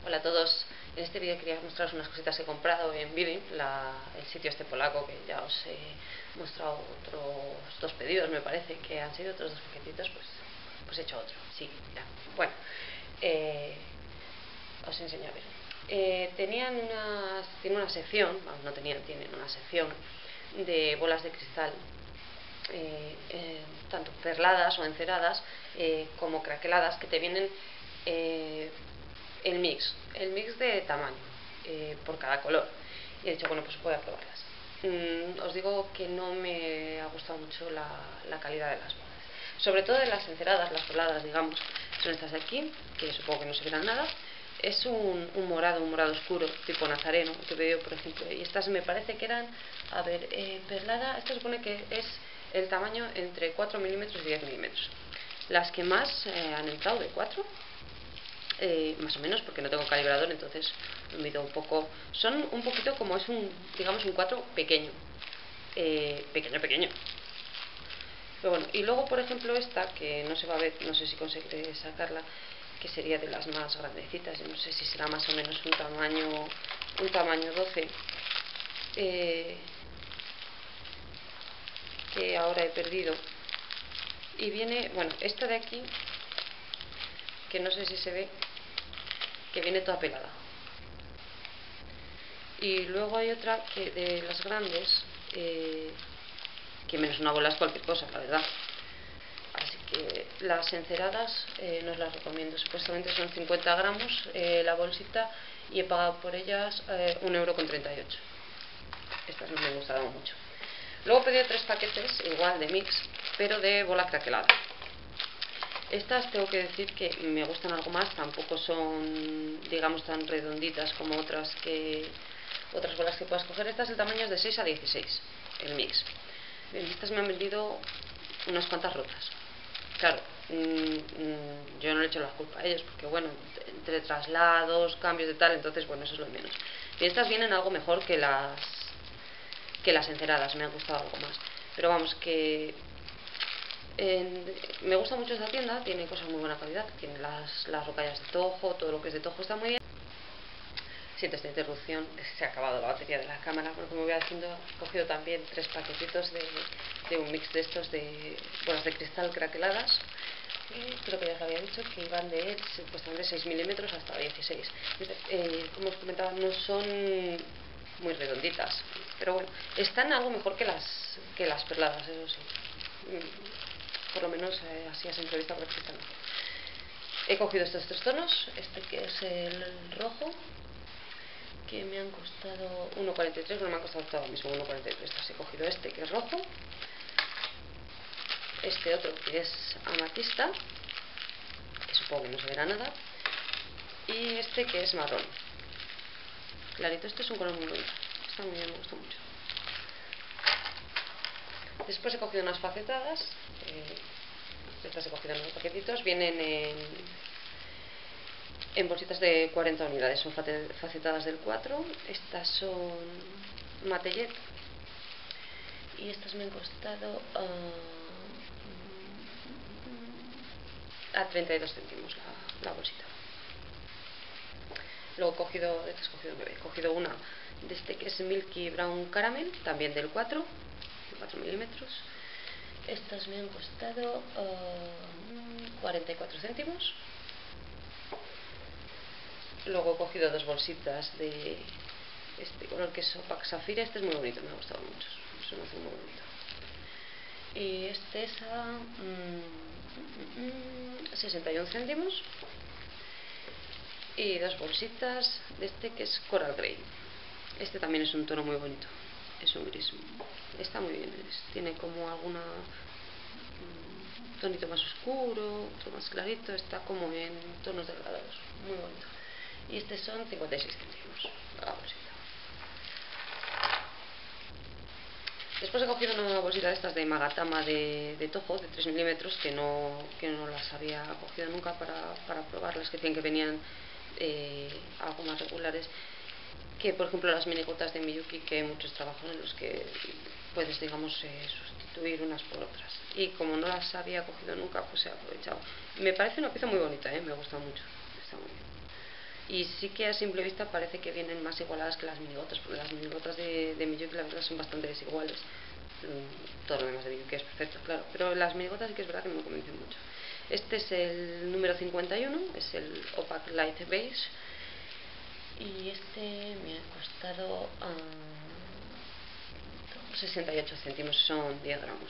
Hola a todos, en este vídeo quería mostraros unas cositas que he comprado en Vivim, el sitio este polaco que ya os he mostrado otros dos pedidos, me parece que han sido otros dos paquetitos, pues he hecho otro, sí, ya. Bueno, os enseño a ver. Tienen una sección, vamos, no tenían, tienen una sección de bolas de cristal, tanto perladas o enceradas como craqueladas, que te vienen el mix de tamaño por cada color, y he dicho, bueno, pues voy a probarlas. Os digo que no me ha gustado mucho la calidad de las bolas, sobre todo de las enceradas, las perladas, digamos, son estas de aquí, que supongo que no se verán nada. Es un morado oscuro, tipo nazareno, que veo, por ejemplo, y estas me parece que eran, a ver, perlada, esta supone que es el tamaño entre 4 milímetros y 10 milímetros. Las que más han entrado de 4, más o menos, porque no tengo calibrador, entonces lo mido un poco. Son un poquito como es digamos, un 4 pequeño, pequeño. Pero bueno, y luego, por ejemplo, esta, que no se va a ver, no sé si conseguiré sacarla, que sería de las más grandecitas, yo no sé si será más o menos un tamaño 12, que ahora he perdido. Y viene, bueno, esta de aquí, que no sé si se ve, que viene toda pelada. Y luego hay otra que de las grandes, que menos una bola es cualquier cosa, la verdad. Así que las enceradas no os las recomiendo. Supuestamente son 50 gramos la bolsita, y he pagado por ellas 1,38 €. Estas no me gustaron mucho. Luego he pedido 3 paquetes igual de mix, pero de bola craquelada. Estas tengo que decir que me gustan algo más, tampoco son, digamos, tan redonditas como otras bolas que puedas coger. Estas, el tamaño es de 6 a 16, el mix. Bien, estas me han vendido unas cuantas rotas. Claro, yo no le echo la culpa a ellos, porque bueno, entre traslados, cambios de tal, entonces bueno, eso es lo menos. Y estas vienen algo mejor que las enceradas, me han gustado algo más. Pero vamos, que me gusta mucho esta tienda, tiene cosas de muy buena calidad, tiene las rocallas de tojo, todo lo que es de tojo está muy bien. Siento esta interrupción, se ha acabado la batería de la cámara. Bueno, como voy haciendo, he cogido también 3 paquetitos de un mix de estos de bolas de cristal craqueladas. Creo que ya os lo había dicho, que iban de supuestamente 6 milímetros hasta 16. Como os comentaba, no son muy redonditas, pero bueno, están algo mejor que las perladas, eso sí. Por lo menos así a simple vista parece que están mejor. He cogido estos 3 tonos, este que es el rojo, que me han costado 1,43, no me han costado todo lo mismo, 1,43. He cogido este que es rojo, este otro que es amatista, que supongo que no se verá nada, y este que es marrón clarito. Este es un color muy bonito, está muy bien, me gusta mucho. Después he cogido unas facetadas, estas he cogido en los paquetitos, vienen en bolsitas de 40 unidades, son facetadas del 4. Estas son Matellet, y estas me han costado a 32 céntimos la bolsita. Luego he cogido una de este que es Milky Brown Caramel, también del 4 milímetros. Estas me han costado 44 céntimos. Luego he cogido 2 bolsitas de este color que es Opaque Sapphire. Este es muy bonito, me ha gustado mucho, es un azul muy bonito. Y este es a 61 céntimos. Y 2 bolsitas de este que es Coral Grey. Este también es un tono muy bonito, es un gris, está muy bien, tiene como alguna tonito más oscuro, otro más clarito, está como en tonos degradados, muy bonito. Y este son 56 céntimos la bolsita. Después he cogido una bolsita de estas de Magatama de tojo, de 3 milímetros, que no las había cogido nunca para probarlas, que decían que venían algo más regulares que, por ejemplo, las minigotas de Miyuki, que hay muchos trabajos en los que puedes, digamos, sustituir unas por otras. Y como no las había cogido nunca, pues he aprovechado. Me parece una pieza muy bonita, me gusta mucho, está muy bien. y sí que a simple vista parece que vienen más igualadas que las minigotas, porque las minigotas de Miyuki la verdad son bastante desiguales. Todo lo demás de Miyuki es perfecto, claro, pero las minigotas sí que es verdad que no me convencen mucho. Este es el número 51, es el Opaque Light Beige, y este me ha costado 68 céntimos, son 10 gramos.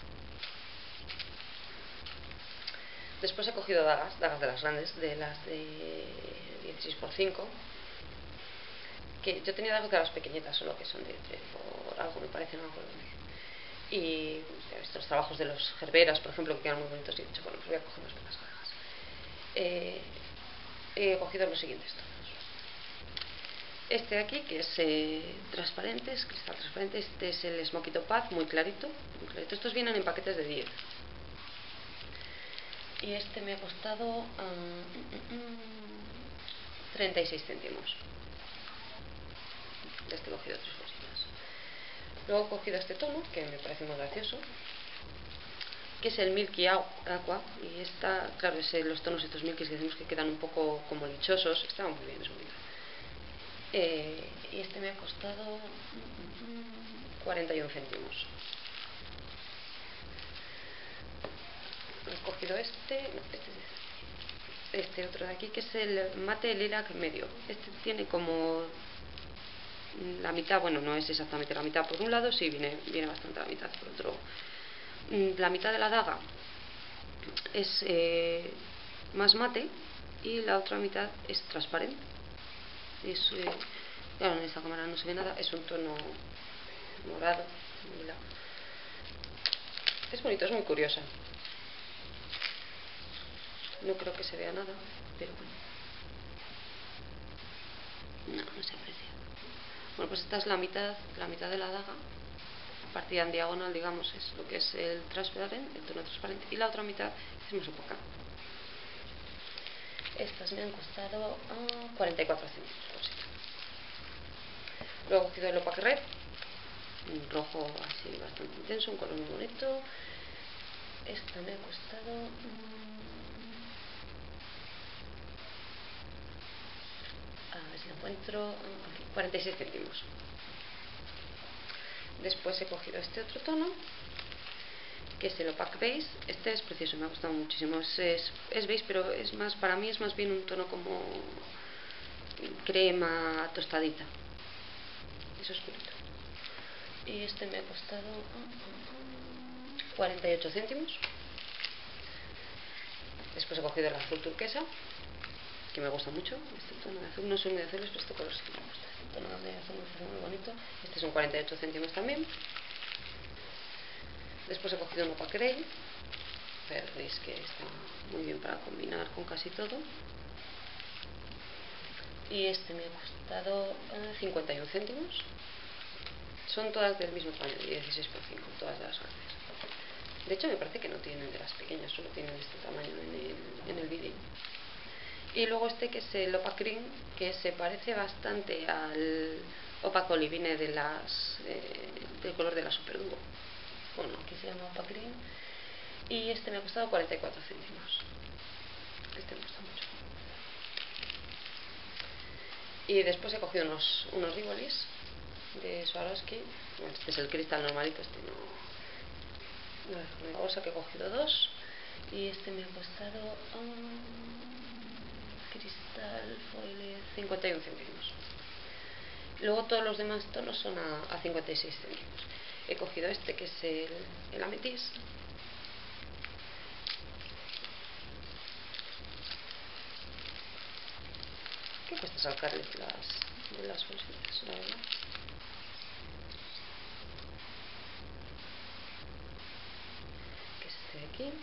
Después he cogido dagas de las grandes, de las de 16×5, que yo tenía dagas de las pequeñitas, solo que son de 3 por algo, me parece, no me acuerdo. Y estos trabajos de los gerberas, por ejemplo, que quedan muy bonitos, y he dicho, bueno, pues voy a coger unas pocas dagas. He cogido los siguientes tonos. Este de aquí, que es transparente, es cristal transparente. Este es el Smoky Topaz, muy clarito, muy clarito. Estos vienen en paquetes de 10. Y este me ha costado 36 céntimos. De este he cogido 3 cositas. Luego he cogido este tono, que me parece muy gracioso, que es el Milky Aqua. Y esta, claro, es los tonos estos milky que decimos que quedan un poco como lechosos. Está muy bien, es bonito. Y este me ha costado 41 céntimos. He cogido este otro de aquí, que es el Mate Lilac Medio. Este tiene como la mitad, bueno, no es exactamente la mitad por un lado, sí, viene bastante la mitad por otro. La mitad de la daga es más mate y la otra mitad es transparente. Claro, en esta cámara no se ve nada, es un tono morado, lila. Es bonito, es muy curiosa. No creo que se vea nada, pero bueno. No se aprecia. Bueno, pues esta es la mitad de la daga, partida en diagonal, digamos, es lo que es el transparente, el tono transparente, y la otra mitad es más opaca. Estas me han costado 44 céntimos. Luego he cogido el Opaque Red, un rojo así bastante intenso, un color muy bonito. Esta me ha costado a ver si lo encuentro, 46 céntimos. Después he cogido este otro tono, que es el Opaque Beige. Este es precioso, me ha gustado muchísimo. Es beige, pero es más, para mí es más bien un tono como crema tostadita. Es oscurito. Y este me ha costado 48 céntimos. Después he cogido el azul turquesa, que me gusta mucho. Este tono de azul, no soy muy azules, pero este color sí que me gusta. Este tono de azul me parece muy bonito. Este son 48 céntimos también. Después he cogido un Opaque Grey, pero veis que está muy bien para combinar con casi todo. Y este me ha costado 51 céntimos. Son todas del mismo tamaño, de 16×5, todas de las grandes. De hecho, me parece que no tienen de las pequeñas, solo tienen este tamaño en el vídeo. Y luego este, que es el Opaque Green, que se parece bastante al Opaque Olivine del color de la Super Duo. Bueno, aquí se llama Opaque Green. Y este me ha costado 44 céntimos. Este me gusta mucho. Y después he cogido unos Rivolis de Swarovski. Bueno, este es el cristal normalito, este no es una bolsa, que he cogido 2. Y este me ha costado cristal foil 51 céntimos. Luego todos los demás tonos son a 56 céntimos. He cogido este, que es el ametís. ¿Qué cuesta sacarles de las bolsitas, la verdad? Que es este de aquí.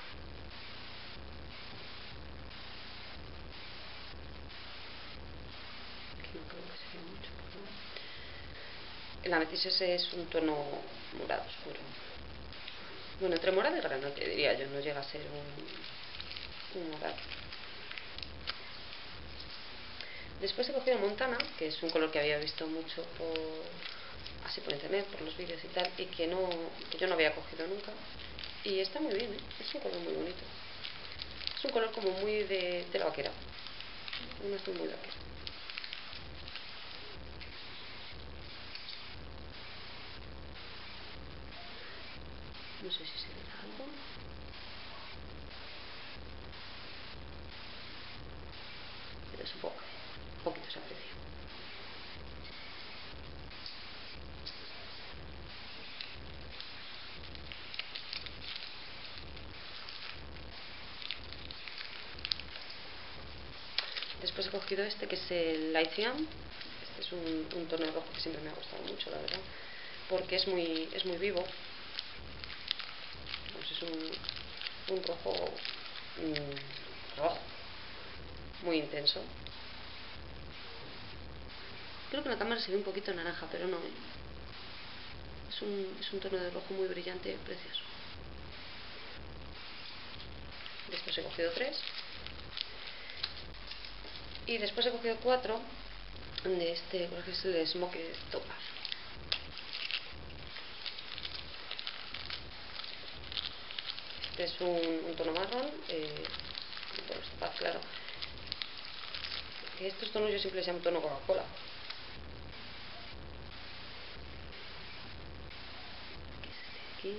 Aquí no creo que se vea mucho, pero el ametís ese es un tono morado oscuro. Bueno, entre morado y granate, diría yo, no llega a ser un morado. Después he cogido Montana, que es un color que había visto mucho así por internet, por los vídeos y tal, y que yo no había cogido nunca. Y está muy bien, es un color muy bonito. Es un color como muy de tela vaquera. un azul muy vaquero. No sé si se ve algo. Pero es un poquito se aprecia. Después he cogido este que es el Light Cyan. Este es un tono de rojo que siempre me ha gustado mucho, la verdad, porque es muy vivo. Pues es un rojo rojo, muy intenso. Creo que en la cámara se ve un poquito naranja, pero no, ¿eh? Es un tono de rojo muy brillante, precioso. Después he cogido 3. Y después he cogido 4 de este, creo que es el Smoke Topaz. Este es un tono marrón, bueno, topaz, claro. Estos tonos yo siempre les llamo tono Coca-Cola. Aquí.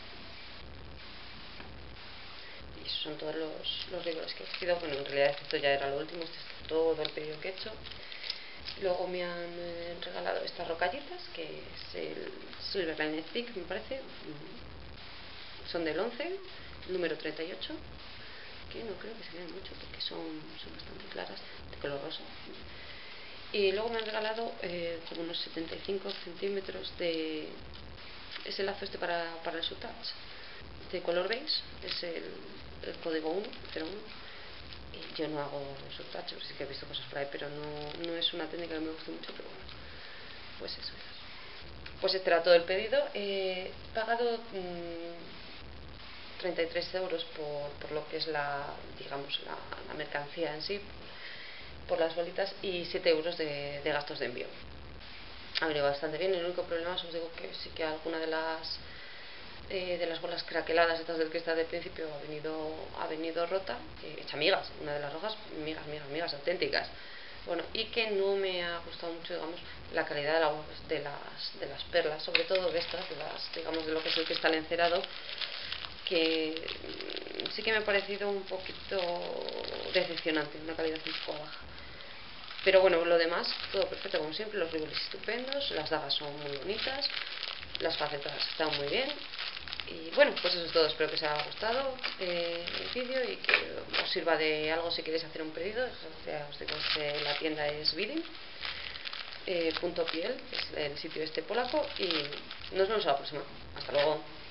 Y esos son todos los rigores que he cogido. Bueno, en realidad esto ya era lo último, este es todo el pedido que he hecho. Luego me han regalado estas rocallitas, que es el Silverline Thick, me parece. Son del 11, número 38, que no creo que se vean mucho porque son bastante claras, de color rosa. Y luego me han regalado como unos 75 centímetros de ese lazo este para el Sutouch, de color beige, es el código 101. Y yo no hago Sutouch, sí que he visto cosas por ahí, pero no es una técnica que me guste mucho, pero bueno, pues eso es. Pues este era todo el pedido. He pagado 33 euros por lo que es digamos, la mercancía en sí, por las bolitas, y 7 euros de gastos de envío. Ha venido bastante bien. El único problema, os digo, que sí que alguna de las bolas craqueladas estas del cristal del principio ha venido rota, hecha migas. Una de las rojas, migas auténticas. Bueno, y que no me ha gustado mucho, digamos, la calidad de las perlas, sobre todo de estas, digamos, de lo que es el cristal encerado, que sí que me ha parecido un poquito decepcionante, una calidad un poco baja. Pero bueno, lo demás, todo perfecto como siempre, los ribeles estupendos, las dagas son muy bonitas, las facetas están muy bien. Y bueno, pues eso es todo. Espero que os haya gustado el vídeo y que os sirva de algo si queréis hacer un pedido. Ya os digo que la tienda es Bidding .pl, es el sitio este polaco, y nos vemos a la próxima. Hasta luego.